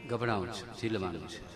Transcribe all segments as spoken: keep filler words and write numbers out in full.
ગભરાવું છે, ઝીલવાનું છે.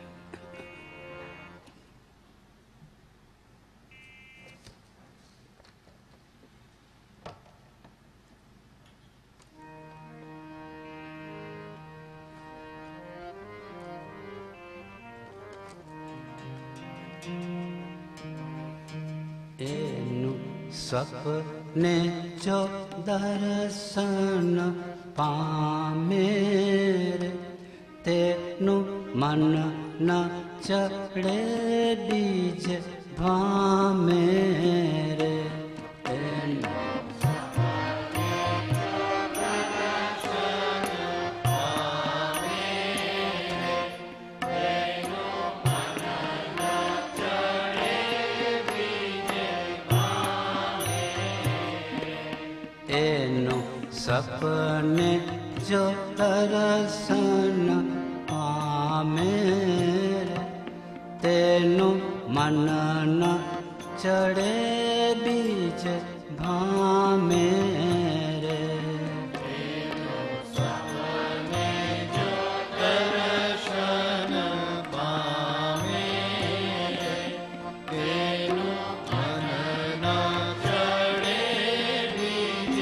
એનું સપને જો દર્શન પામે રે, તેનું મન ન ચડે બીજે ભામે રે. સપને જો દર્શન પામે રે, તેનું મન ન ચડે બીજ ભામે રે. સપને જો દર્શન પામે રે, તેનું મન ન ચડે બીજ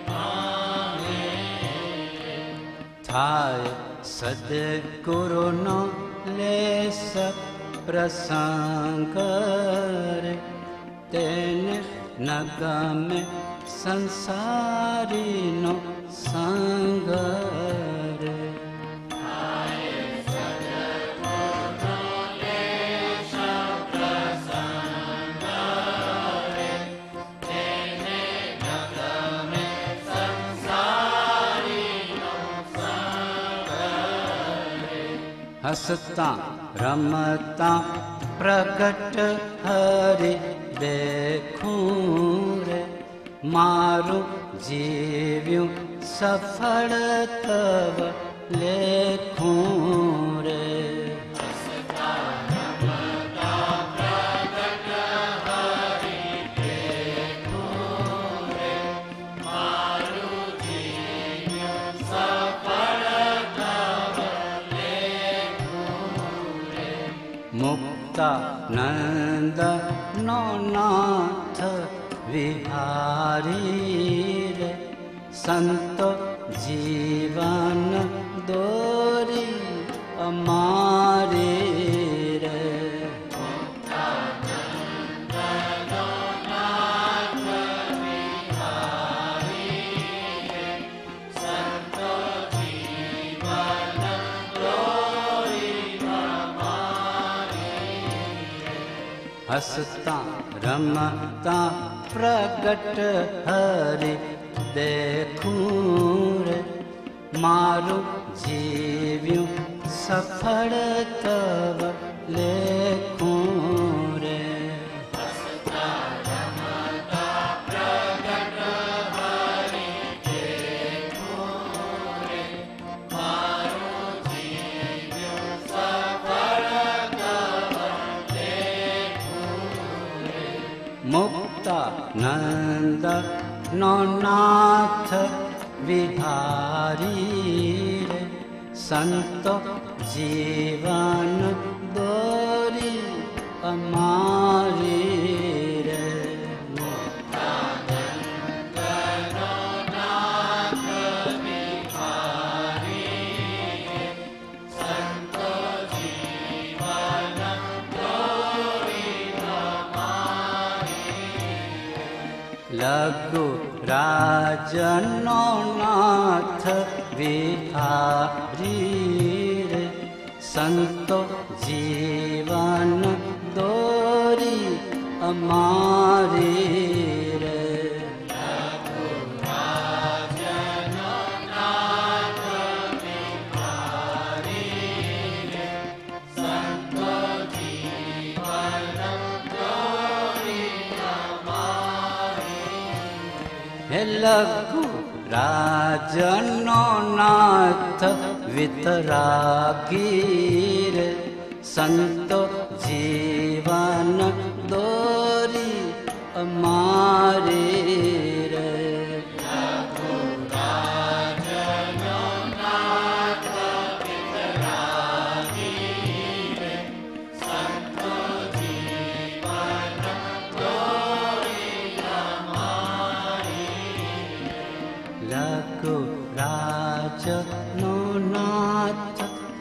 થાય સદગુરુનો લેસ પ્રસંગ રે, તેને ન ગમે સંસારીનો સંગ રે. હસતા રમતા પ્રગટ હરિ દેખું રે, મારું જીવ્યું સફળ તવ લેખું રે. મુક્તાનંદ નો નાથ વિહારી રે, સંતો જીવન દોરી અમારી રે. હસતા રમતા પ્રગટ હરિ દેખું રે, મારું જીવ્યું સફળ તવ લેખું રે. મુક્તાનંદ નો નાથ વિહારી રે, સંતો જીવન દોરી અમારી રે. લઘુ રાજનો નાથ વિહારી રે, સંતો જીવન દોરી અમારી રે. હે લઘુ રાજનો નાથ વિતરાગી રે, સંતો જીવન દોરી અમારી રે. લઘુ રાજનો નાથ વિતરાગી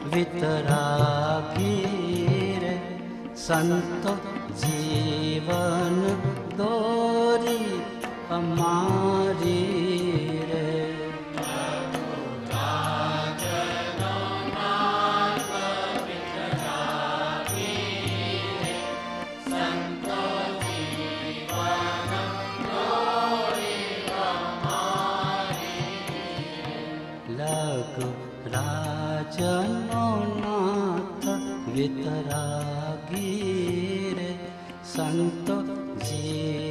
वितरागी रे संत जीवन दोरी हमारी रे। लघु राजनो नाथ वितरागी रे संत जी